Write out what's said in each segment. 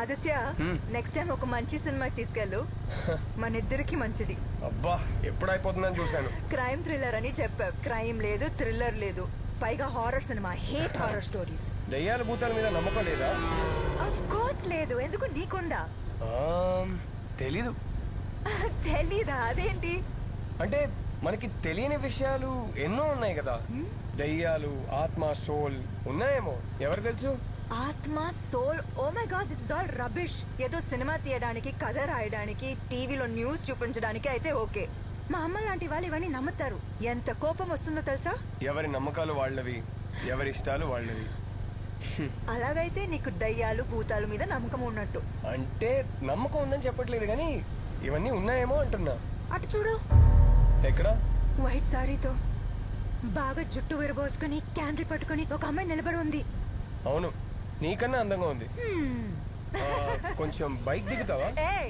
Aditya next time ఒక మంచి cinema తీసుకెళ్ళు. మన ఇద్దరికి మంచిది. అబ్బా ఎప్పుడైపోతుందని చూశాను. క్రైమ్ థ్రిల్లర్ అని చెప్పావు. క్రైమ్ లేదు, థ్రిల్లర్ లేదు, పైగా horror cinema. Hate horror stories. దయ్యాల భూతాల మీద నమ్మకం లేదా? ఆఫ్ కోర్స్ లేదు. ఎందుకు, నీకుందా? తెలీదు. తెలీదా? అదేంటి? అంటే మనకి తెలియని విషయాలు ఎన్నో ఉన్నాయి కదా. దయ్యాలు, ఆత్మ, సోల్ ఉన్నాయేమో, ఎవరు తెలుసు? ఆత్మ, soul, oh my God, this is all rubbish. ఏదో సినిమా తీయడానికి, కథ రాయడానికి, టీవీలో న్యూస్ చూపించడానికి అయితే ఓకే. మా అమ్మ లాంటి వాళ్ళు ఇవన్నీ నమ్ముతారు. ఎంత కోపం వస్తుందో తెలుసా? ఎవరి నమ్మకాలు వాళ్ళవి, ఎవరి ఇష్టాలు వాళ్ళవి. అలాగైతే నీకు దయ్యాలు, భూతాల మీద నమ్మకం ఉన్నట్టు. అంటే నమ్మకం ఉందని చెప్పట్లేదు కానీ ఇవన్నీ ఉన్నాయేమో అంటున్నా. అటు చూడు. ఎక్కడ? వైట్ సారీతో బాగా జుట్టు విరబోసుకుని క్యాండిల్ పట్టుకుని ఒక అమ్మాయి నిలబడి ఉంది. అవును, నీకన్నా అందంగా ఉంది. కొంచెం బైక్ దిగుతావా?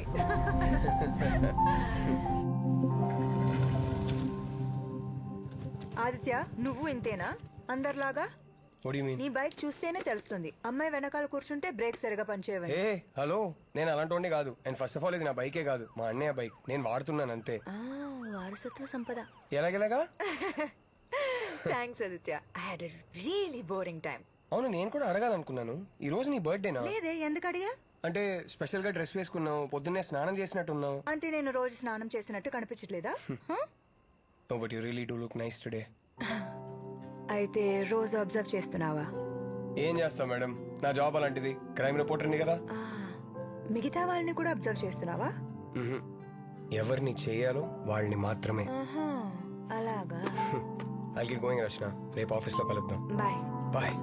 ఆదిత్య, నువ్వు ఇంతేనా అందరిలాగా? నీ బైక్ చూస్తేనే తెలుస్తుంది. అమ్మాయి వెనకాల కూర్చుంటే బ్రేక్ సరిగా పనిచేయవని. హలో, నేను అలాంటి కాదు. అండ్ ఫస్ట్ ఆఫ్ ఆల్ ఇది నా బైకే కాదు, మా అన్నయ్య బైక్. నేను వాడుతున్నాను అంతే. వారసత్వ సంపద. ఎలాగెలాగా? Thanks Aditya. I had a really boring time. అవును, నేను కూడా అడగాలనుకున్నాను. ఈ రోజు నీ బర్త్డేనా? లేదే, ఎందుకు అడిగా? అంటే స్పెషల్ గా డ్రెస్ వేసుకున్నావు, పొద్దున్నే స్నానం చేసినట్టున్నావు. అంటే నేను రోజు స్నానం చేసినట్టు కనిపించట్లేదా? But you really do look nice today. అయితే రోజు అబ్జర్వ్ చేస్తున్నావా? ఏం చేస్తావు మేడం, నా జాబ్ అలాంటిది. క్రైమ్ రిపోర్టర్ని కదా. మిగతా వాళ్ళని కూడా అబ్జర్వ్ చేస్తున్నావా? ఎవరిని చేయాలో వాళ్ళని మాత్రమే. అలాగా. I'll get going, రచన. రేపు ఆఫీస్ లో కలుద్దాం. Bye bye.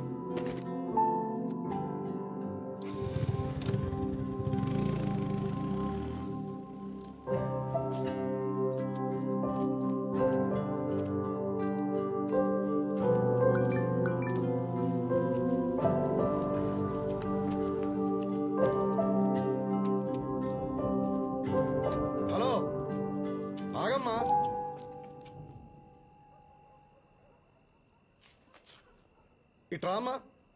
హలో, ఆగమ్మా. ఇట్రామా.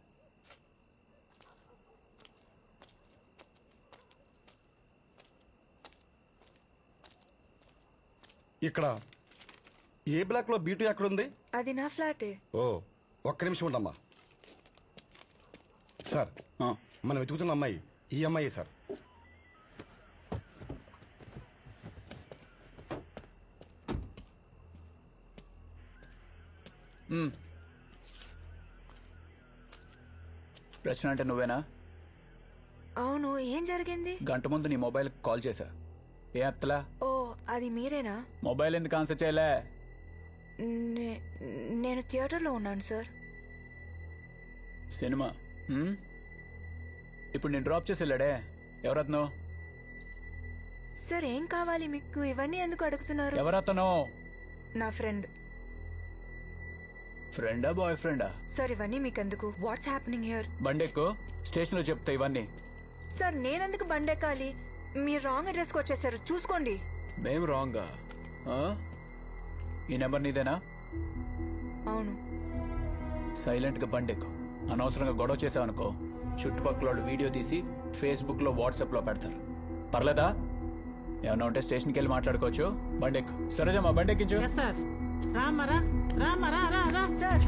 ఇక్కడ ఏ బ్లాక్ లో బీటు ఎక్కడుంది? అది నా ఫ్లాటే. ఓ, ఒక్క నిమిషం ఉండమ్మా. సార్, మనం వెతుకుతున్న అమ్మాయి ఈ అమ్మాయి సార్. రచన అంటే నువ్వేనా? అవును, ఏం జరిగింది? గంట ముందు నీ మొబైల్ కాల్ చేశా. ఏ అత్తలా? ఓ, అది మీరేనా? మొబైల్ ఎందుకు ఆన్సర్ చేయలే? నేను థియేటర్లో ఉన్నాను సార్. సినిమా. ఇప్పుడు నేను డ్రాప్ చేసి వెళ్ళాడే, ఎవరత్నో? సార్, ఏం కావాలి మీకు? ఇవన్నీ ఎందుకు అడుగుతున్నారు? ఎవరతనో? నా ఫ్రెండ్. ఫ్రెండా, బాయ్ ఫ్రెండా? సార్, ఇవన్నీ మీకెందుకు? What's happening here? బండెక్కు, స్టేషన్ లో చెప్తా ఇవన్నీ. సార్, నేనెందుకు బండెక్కాలి? మీరు రాంగ్ అడ్రస్ కి వచ్చేసారు, చూసుకోండి. మేము రాంగా? ఈ నెంబర్ నీదేనా? అవును. సైలెంట్ గా బండెక్కు. అనవసరంగా గొడవ చేసావనుకో, చుట్టుపక్కల వీడియో తీసి ఫేస్బుక్ లో, వాట్సాప్ లో పెడతారు. పర్లేదా? ఏమన్నా ఉంటే స్టేషన్కి వెళ్ళి మాట్లాడుకోవచ్చు. బండెక్కు. సరేజమ్మా, బండెక్కించు. సార్,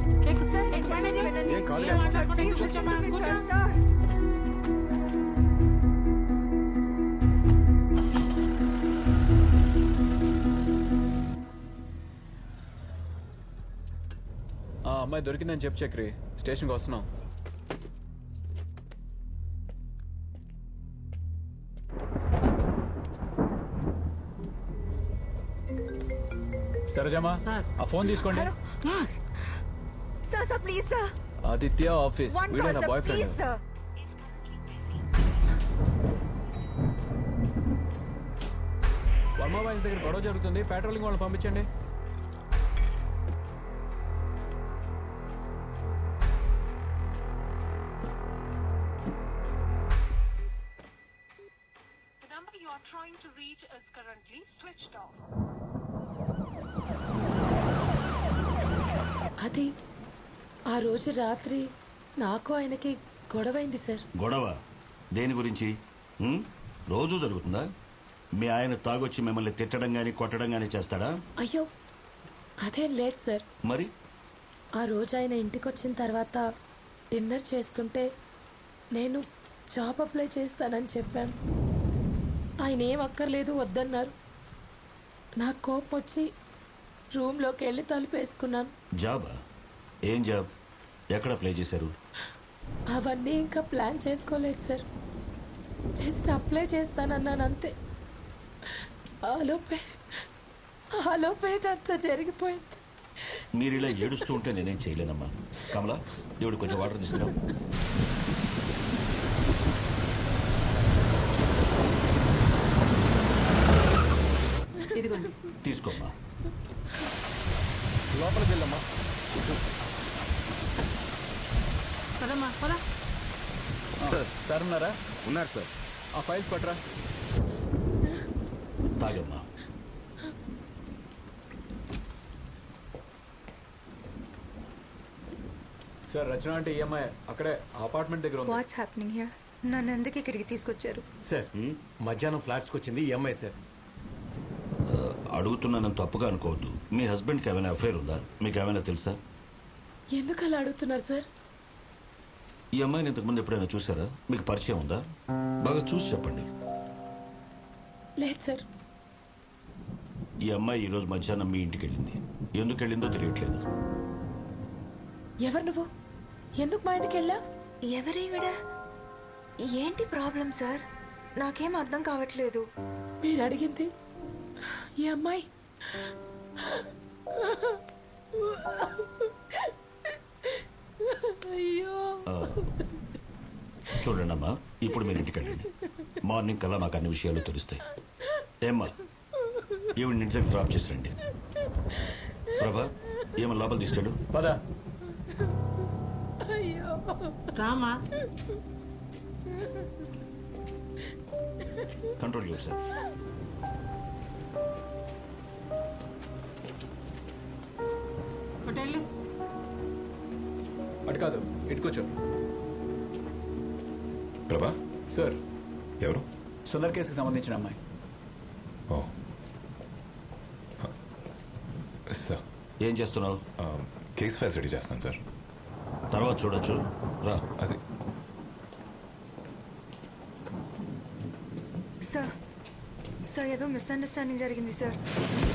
అమ్మాయి దొరికిందని చెప్పు చక్రి. స్టేషన్కి వస్తున్నాం. సరేజమ్మా, ఆ ఫోన్ తీసుకోండి. Sir please sir. Aditya office, వీడే నా బాయ్ ఫ్రెండ్. వర్మ బాయ్స్ దగ్గర గొడవ జరుగుతుంది, పెట్రోలింగ్ వాళ్ళని పంపించండి. అది ఆ రోజు రాత్రి నాకు ఆయనకి గొడవైంది సార్. గొడవ? దేని గురించి? రోజు జరుగుతుందా? మీ ఆయన తాగొచ్చి మిమ్మల్ని తిట్టడం గానీ కొట్టడం గానీ చేస్తాడా? అయ్యో అదేం లేదు సార్. మరి ఆ రోజు ఆయన ఇంటికి వచ్చిన తర్వాత డిన్నర్ చేస్తుంటే నేను జాబ్ అప్లై చేస్తానని చెప్పాను. ఆయన ఏం అక్కర్లేదు వద్దన్నారు. నాకు కోపం వచ్చి రూమ్లోకి వెళ్ళి తలుపేసుకున్నాను. జాబా? ఏం జాబ్? ఎక్కడ అప్లై చేశారు? అవన్నీ ఇంకా ప్లాన్ చేసుకోలేదు సార్. జస్ట్ అప్లై చేస్తానన్నాను అంతే. ఆలోపే ఇదంతా జరిగిపోయింది. మీరు ఇలా ఏడుస్తూ ఉంటే నేనేం చేయలేనమ్మా. కమలా, దేవుడు కొంచెం వాటర్ తీసుకురా. ఇదిగోండి. తీసుకోమ్మా. లోపలికి వెళ్ళమ్మా. పదమ్మా పద. సార్ ఉన్నారా? ఉన్నారు సార్. ఆ ఫైల్స్ పట్టరా. తాగమ్మా. సార్ రచన అంటే ఈఎంఐ అక్కడే అపార్ట్మెంట్ దగ్గర ఉంది. What's happening here? నన్ను ఎందుకు ఇక్కడికి తీసుకొచ్చారు? సార్ మధ్యాహ్నం ఫ్లాట్స్కి వచ్చింది ఈఎంఐ సార్. అడుగుతున్నానని తప్పుగా అనుకోవద్దు. మీ హస్బెండ్కి ఏమైనా అఫైర్ ఉందా? మీకు ఏమైనా తెలుసా? ఎందుకు అలా అడుగుతున్నారు సార్? ఈ అమ్మాయిని ఇంతకుముందు ఎప్పుడైనా చూసారా? మీకు పరిచయం ఉందా? బాగా చూసి చెప్పండి. లేదు సార్. ఈ అమ్మాయి ఈరోజు మధ్యాహ్నం మీ ఇంటికి వెళ్ళింది. ఎందుకు వెళ్ళిందో తెలియట్లేదు. ఎవరు నువ్వు? ఎందుకు మా ఇంటికి వెళ్ళావు? ఎవరేవిడ? ఏంటి ప్రాబ్లం సార్? నాకేం అర్థం కావట్లేదు. మీరు అడిగింది ఈ అమ్మాయి. అయ్యో చూడండి అమ్మా, ఇప్పుడు మీరు ఇంటికి వెళ్ళండి. మార్నింగ్ కల్లా మాకు అన్ని విషయాలు తెలుస్తాయి. ఏమ్మా, ఈవిడ ఇంటి దగ్గర డ్రాప్ చేసి రండి. ప్రభా, ఏమో లోపల తీస్తాడు. పదా. అయ్యో రామా. Control yourself. హోటల్ అటు కాదు, ఇటు కూర్చో. ప్రభా, సార్, ఎవరు? సుందర్ కేసుకి సంబంధించిన అమ్మాయి. ఓ సార్, ఏం చేస్తున్నావు? కేస్ ఫైల్స్ రెడీ చేస్తాను సార్. తర్వాత చూడొచ్చు, రా. అది సార్ ఏదో మిస్అండర్స్టాండింగ్ జరిగింది సార్.